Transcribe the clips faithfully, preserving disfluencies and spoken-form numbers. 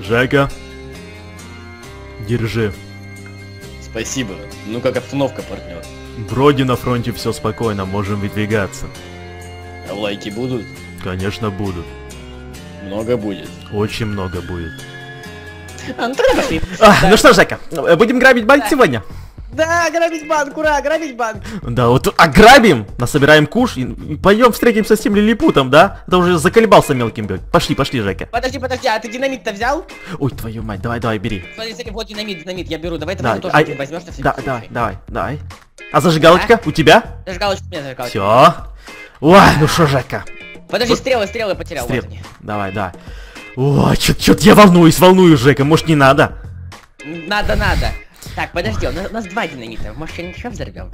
Жека, держи. Спасибо. Ну как обстановка, партнер? Вроде на фронте все спокойно, можем выдвигаться. А лайки будут? Конечно будут. Много будет. Очень много будет. А, ну тогда пошли. А, да. Ну что, Жека, будем грабить банк да. сегодня? Да, грабить банк, ура, грабить банк. Да, вот ограбим, насобираем куш и пойдем встретимся с тем лилипутом, да? Это уже заколебался мелким бегать. Пошли, пошли, Жека. Подожди, подожди, а ты динамит-то взял? Ой, твою мать, давай, давай, бери. Смотри, смотри, вот динамит, динамит, я беру, давай, да, давай, тоже а, возьмешь на всякий да, случай. давай, давай, давай. А зажигалочка а? у тебя? Зажигалочка у меня, зажигалочка. Все. Ой, ну что, Жека? Подожди, стрелы, стрелы потерял. Стрел... Вот давай, давай. Ой, чё-то я волнуюсь, волнуюсь, Жека, может не надо? Надо, надо. Так, подожди, у нас, у нас два динамита, может что-нибудь еще взорвем?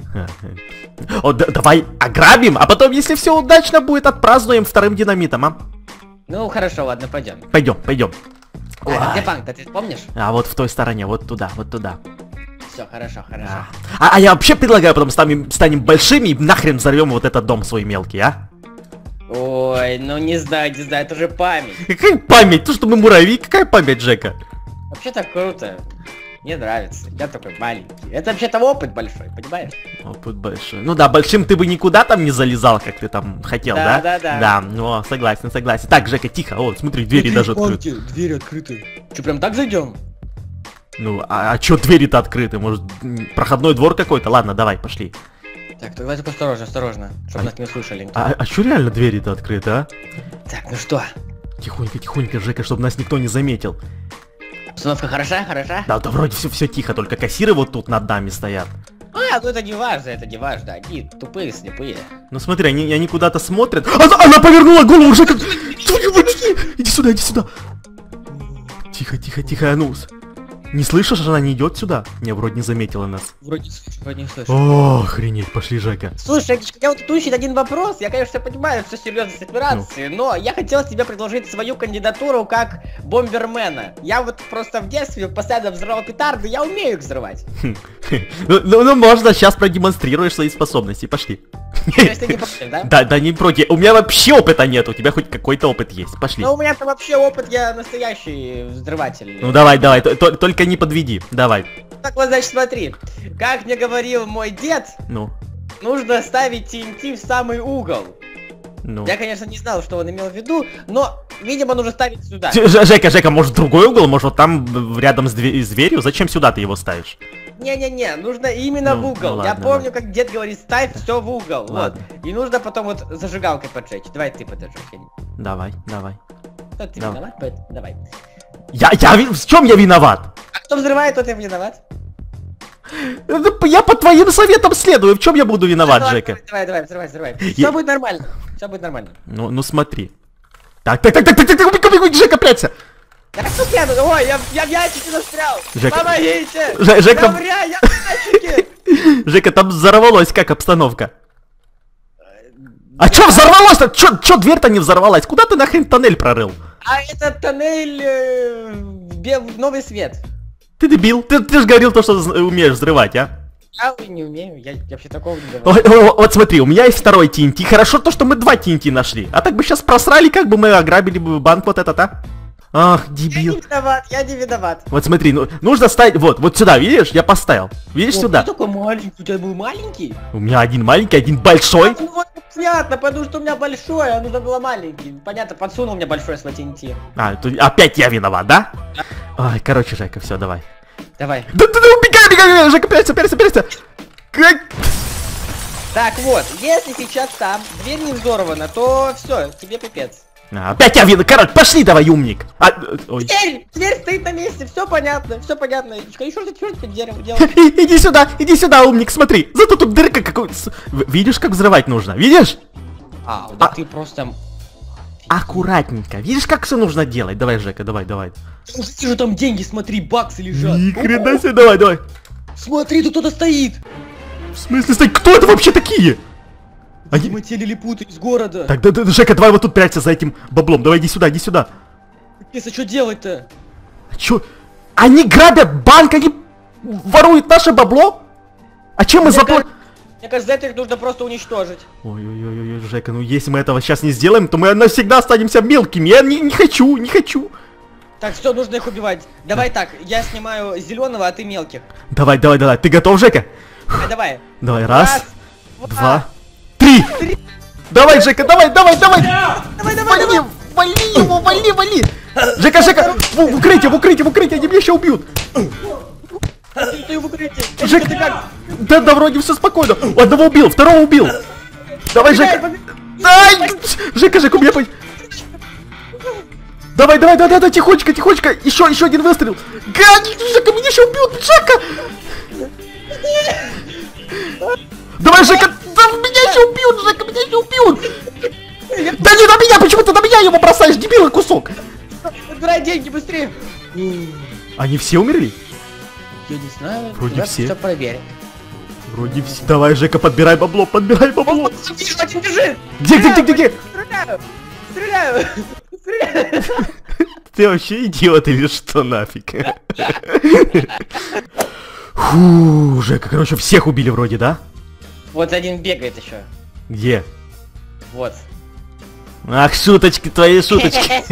О, да, давай ограбим, а потом, если все удачно будет, отпразднуем вторым динамитом, а? Ну хорошо, ладно, пойдем. Пойдем, пойдем. А, где банк-то, ты помнишь? А вот в той стороне, вот туда, вот туда. Все, хорошо, хорошо. А, а я вообще предлагаю потом станем, станем большими и нахрен взорвем вот этот дом свой мелкий, а? Ой, ну не знаю, не знаю, это же память. Какая память? То, что мы муравьи, какая память, Жека? Вообще-то круто. Мне нравится, я такой маленький. Это вообще-то опыт большой, понимаешь? Опыт большой. Ну да, большим ты бы никуда там не залезал, как ты там хотел, да? Да, да, да. Да, ну согласен, согласен. Так, Жека, тихо, о, смотри, двери Ты даже открыты. открыты. Двери открыты. Че, прям так зайдем? Ну, а, а чё двери-то открыты? Может, проходной двор какой-то? Ладно, давай, пошли. Так, давай только осторожно, осторожно, чтобы а, нас не услышали. А, а чё реально двери-то открыты, а? Так, ну что? Тихонько, тихонько, Жека, чтобы нас никто не заметил. Обстановка хороша, хороша? Да, да вроде все, все тихо, только кассиры вот тут над нами стоят. А, ну это не важно, это не важно, они тупые, слепые. Ну смотри, они, они куда-то смотрят. Она, она повернула голову, Жека! Иди сюда, иди сюда! Тихо, тихо, тихо, а ну... Не слышишь, она не идет сюда? Не, вроде не заметила нас. Вроде не слышу, вроде не слышу. О, охренеть, пошли, Жека. Слушай, я вот тут ищет один вопрос. Я, конечно, понимаю всю серьезность операции, ну. но я хотел тебе предложить свою кандидатуру как бомбермена. Я вот просто в детстве постоянно взрывал петарды, я умею их взрывать. Ну, ну можно, сейчас продемонстрируешь свои способности, пошли. То есть ты не против, да? Да, да не против. У меня вообще опыта нет, у тебя хоть какой-то опыт есть. Пошли. Ну у меня-то вообще опыт, я настоящий взрыватель. Ну давай, давай, только не подведи, давай. Так вот, значит, смотри. Как мне говорил мой дед, ну, нужно ставить ти эн ти в самый угол. Ну. Я, конечно, не знал, что он имел в виду, но, видимо, нужно ставить сюда. Жека, Жека, может другой угол? Может вот там рядом с, дверь, с дверью? Зачем сюда ты его ставишь? Не-не-не, нужно именно ну, в угол. Ну, ладно, Я помню, ладно. как дед говорит, ставь все в угол. Ладно. Вот. И нужно потом вот зажигалкой поджечь. Давай ты поджечь. Давай, давай. Кто ты давай. виноват? Давай. Я, я, в чем я виноват? А кто взрывает, тот и виноват. Я по твоим советам следую. В чем я буду виноват, давай, Жека? Давай, давай, взрывай, взрывай. Все я... будет нормально. Все будет нормально. Ну, ну смотри. Так, так, так, так, так, так, так, так, Жека, прячься. Я как тут рядом? Ой, я, я в ящике застрял! Жека... Помогите! Ж, Жека... Я, вря, я в ящике! Жека, там взорвалось, как обстановка? А чё взорвалось-то? Чё, чё дверь-то не взорвалась? Куда ты нахрен тоннель прорыл? А это тоннель э, в новый свет. Ты дебил, ты, ты же говорил то, что умеешь взрывать, а? Я не умею, я, я вообще такого не делаю. Ой, ой, вот смотри, у меня есть второй ти эн ти. Хорошо то, что мы два ти эн ти нашли. А так бы сейчас просрали, как бы мы ограбили бы банк вот этот, а? Ах, дебил. Я не виноват, я не виноват. Вот смотри, ну, нужно ставить, вот, вот сюда, видишь? Я поставил. Видишь, О, сюда. Ты такой маленький, у тебя был маленький? У меня один маленький, один большой. Ну вот, понятно, потому что у меня большой, а нужно было маленький. Понятно, подсунул мне большой свой ти эн ти. А, то опять я виноват, да? Ой, короче, Жека, все, давай. Давай. Да ты, да, убегай, убегай, Жека, прячься, прячься, прячься. Как? Так вот, если сейчас там дверь не взорвана, то все, тебе пипец. А, опять я виноват, короче, пошли давай, умник. А, ой. Дверь, дверь стоит на месте, все понятно, все понятно. И что ты теперь дерево делаешь? Иди сюда, иди сюда, умник, смотри. Зато тут дырка какой. Видишь, как взрывать нужно, видишь? А, да а... ты просто... Аккуратненько, видишь, как все нужно делать? Давай, Жека, давай, давай. Слушай, же там деньги, смотри, баксы лежат. Ни хрена себе, давай, давай. Смотри, тут кто-то стоит. В смысле стоит? Кто это вообще такие? Видимо, те лилипуты из города. Так, да, да, Жека, давай вот тут прячься за этим баблом. Давай, иди сюда, иди сюда. Пес, а что делать-то? А чё? Они грабят банк, они воруют наше бабло? А чем мы заплатим? Мне кажется, за это их нужно просто уничтожить. Ой-ой-ой, Жека, ну если мы этого сейчас не сделаем, то мы навсегда останемся мелкими. Я не, не хочу, не хочу. Так, все, нужно их убивать. Давай так, я снимаю зеленого, а ты мелких. Давай, давай, давай. Ты готов, Жека? А, давай. Давай, раз, Раз, два, два, три. три. Давай, Жека, давай, давай, давай. Давай, давай, Вали, давай. вали его, вали, вали. Жека, Жека, в, в укрытие, в укрытие, в укрытие, они меня еще убьют. Ты в укрытии. Жека, ты как? да, да, вроде все спокойно. Одного убил, второго убил. Давай, Побегай, Жека. побегай. Дай! Жека, Жека, у меня... по- Давай, давай, давай, давай, тихонечко, тихонечко. Еще, еще один выстрел. Гад, Жека, меня еще убьют, Жека. Давай, Жека, да меня еще убьют, Жека, меня еще убьют. Да не на меня, почему ты на меня его бросаешь, дебила кусок? Отбирай деньги быстрее. Они все умерли? Я не знаю. Вроде давай все. всё проверь. Вроде все. Давай, Жека, подбирай бабло, подбирай бабло. Очень бежит. Где, где, где, где, где? Стреляю. Стреляю. Стреляю. Ты вообще идиот или что нафиг? Фу, Жека, короче, всех убили вроде, да? Вот один бегает еще. Где? Вот. Ах, шуточки, твои шуточки.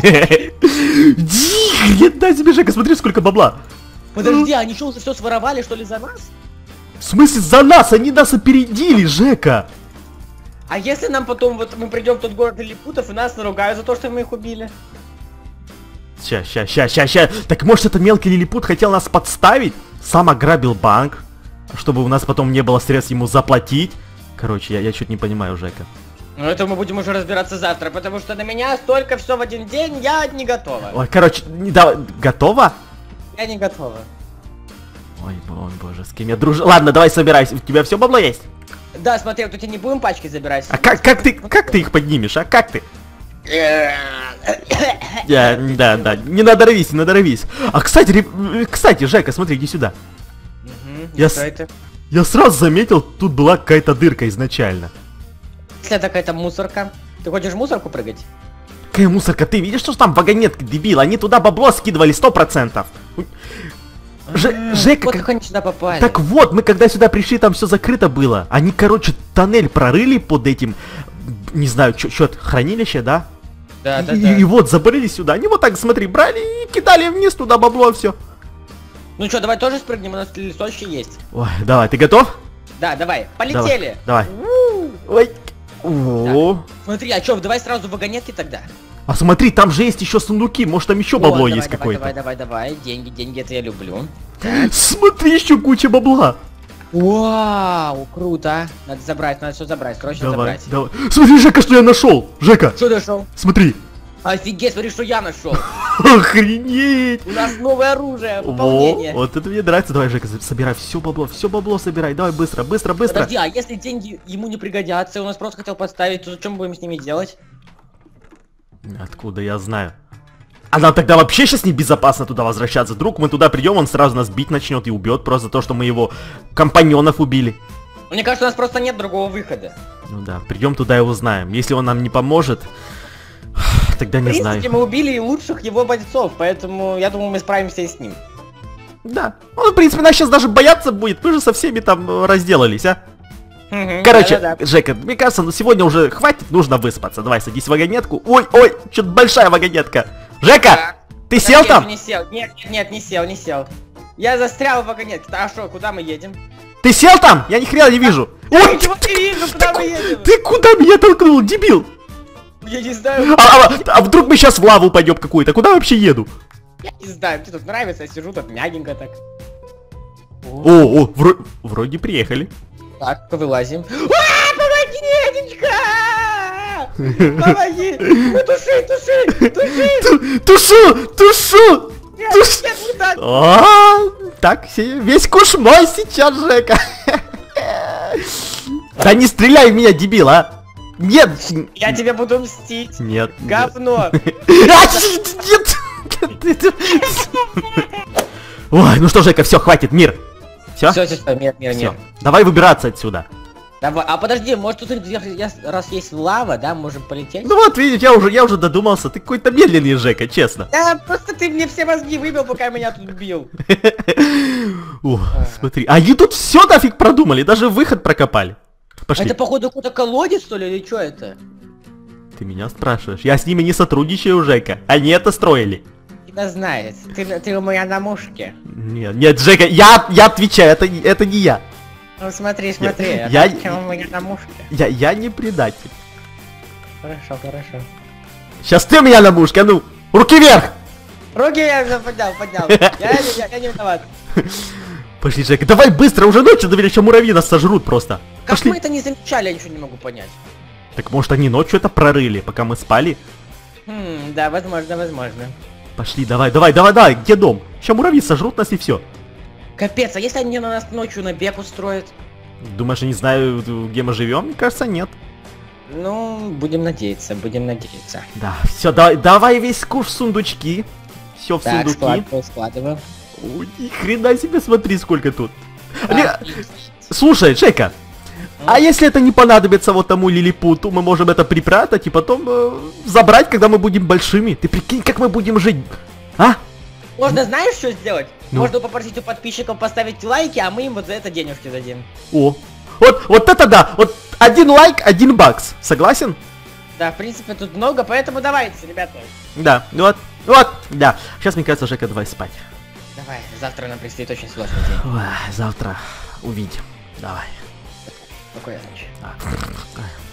Дих, дай себе, Жека, смотри, сколько бабла. Подожди, они что, все своровали, что ли, за нас? В смысле, за нас? Они нас опередили, Жека. А если нам потом, вот мы придем в тот город лилипутов и нас наругают за то, что мы их убили? Ща, ща, ща, ща, ща. Так может это мелкий лилипут хотел нас подставить? Сам ограбил банк, чтобы у нас потом не было средств ему заплатить. Короче, я, я чуть не понимаю, Жека. Ну это мы будем уже разбираться завтра, потому что на меня столько все в один день, я не готова. Ой, короче, не да, готова? Я не готова. Ой, ой, боже, с кем я дружу. Ладно, давай собирайся. У тебя все бабло есть? Да, смотри, вот тут не будем пачки забирать. А как, как ты, как ты их поднимешь, а как ты? Я, да, да, не надорвись, не надорвись. А кстати, ре- кстати, Жека, смотри, иди сюда. Мгм, Я что с- это? Я сразу заметил, тут была какая-то дырка изначально. Если это какая-то мусорка. Ты хочешь в мусорку прыгать? Какая мусорка, ты видишь, что ж там вагонетка, дебил? Они туда бабло скидывали сто процентов. Ж- Жека, Вот как- как они сюда попали. так вот, мы когда сюда пришли, там все закрыто было. Они, короче, тоннель прорыли под этим, не знаю, что, хранилище, да? Да, и, да, и- да. и вот забрали сюда. Они вот так, смотри, брали и кидали вниз туда бабло, все. Ну что, давай тоже спрыгнем, у нас листочки есть. Ой, давай, ты готов? Да, давай, полетели. Давай. У-у-у. Ой. О. Смотри, а чё, давай сразу вагонетки тогда. А смотри, там же есть еще сундуки, может там еще бабло О, есть давай, какое-то. Давай, давай, давай, деньги, деньги, это я люблю. Смотри, еще куча бабла. Вау, круто. Надо забрать, надо все забрать, срочно Давай, забрать. давай. Смотри, Жека, что я нашел. Жека, Что нашел? смотри. Офигеть, смотри, что я нашел. Охренеть. У нас новое оружие, Во, пополнение. вот это мне нравится. Давай, Жека, собирай все бабло, все бабло собирай. Давай быстро, быстро, быстро. Подожди, а если деньги ему не пригодятся, и он нас просто хотел подставить, то что мы будем с ними делать? Откуда я знаю? А нам тогда вообще сейчас небезопасно туда возвращаться. Вдруг мы туда придем, он сразу нас бить начнет и убьет просто за то, что мы его компаньонов убили. Мне кажется, у нас просто нет другого выхода. Ну да, придем туда и узнаем. Если он нам не поможет, тогда В не принципе, знаю. мы убили и лучших его бойцов, поэтому я думаю, мы справимся и с ним. Да. Он, в принципе, нас сейчас даже бояться будет. Мы же со всеми там э, разделались, а? Мгм, Короче, да-да-да. Жека, мне кажется, ну сегодня уже хватит, нужно выспаться. Давай, садись в вагонетку. Ой, ой, что-то большая вагонетка. Жека, Так. ты Подожди, сел я там? же Не сел. Нет, нет, нет, не сел, не сел. Я застрял в вагонетке. А что, куда мы едем? Ты сел там? Я ни хрена не вижу. Я Ой, ничего ты, не вижу, куда мы едем? ты куда меня толкнул, дебил? Я не знаю. А, а- а вдруг мы сейчас в лаву упадем какую-то? Куда вообще еду? Я не знаю, мне тут нравится, я сижу тут мягенько так. О, о, вро- вроде приехали. Так, вылазим. А, помоги, Нетечка! Помоги! Ну, туши, туши, туши! Ту- Тушу, тушу! Нет, Туш- нет, не так. А, так, се- весь куш мой сейчас, Жека. Да не стреляй в меня, дебил, а! Нет! Я тебе буду мстить. Нет. Говно. А, нет! Ой, ну что, Жека, все, хватит, мир. Все? Все, все, все, мир, мир, Все. мир. Давай выбираться отсюда. Давай, а подожди, может тут я- я- раз есть лава, да, можем полететь? Ну вот, видишь, я уже, я уже додумался. Ты какой-то медленный, Жека, честно. Да, просто ты мне все мозги выбил, пока меня тут бил. Ух, смотри. А они тут все нафиг продумали, даже выход прокопали. Пошли. Это походу какой-то колодец, что ли, или что это? Ты меня спрашиваешь? Я с ними не сотрудничаю, Жека. Они это строили. Да знает. Ты, ты у меня на мушке. Нет, нет, Жека, я, я отвечаю, это, не- это не я. Ну смотри, смотри. Я- Я, я- у меня на мушке. Я, я не предатель. Хорошо, хорошо. Сейчас ты у меня на мушке, а ну, руки вверх! Руки я уже поднял, поднял. Я, не- я, я не виноват. Пошли, Жека, давай быстро, уже ночью, доверяю, еще муравьи нас сожрут просто. Как Пошли. мы это не замечали, я ничего не могу понять. Так может они ночью это прорыли, пока мы спали? Хм, да, возможно, возможно. Пошли, давай, давай, давай, давай, где дом? Сейчас муравьи сожрут нас и все. Капец, а если они на нас ночью набег устроят? Думаешь, они знают, где мы живем? Мне кажется, нет. Ну, будем надеяться, будем надеяться. Да, все, давай, давай весь куш в сундучки. Все в Так, сундуки. складываю, складываю. Ой, ни хрена себе, смотри, сколько тут. Так, Ре- Слушай, Джека, а если это не понадобится вот тому лилипуту, мы можем это припрятать и потом э, забрать, когда мы будем большими. Ты прикинь, как мы будем жить, а? Можно знаешь, что сделать? Ну. Можно попросить у подписчиков поставить лайки, а мы им вот за это денежки дадим. О, вот, вот это да, вот один лайк, один бакс, согласен? Да, в принципе, тут много, поэтому давайте, ребята. Да, вот, вот, да. Сейчас, мне кажется, Жека, давай спать. Давай, завтра нам предстоит очень сложный день. Ой, завтра увидим. Давай. Спокойной ночи. Да.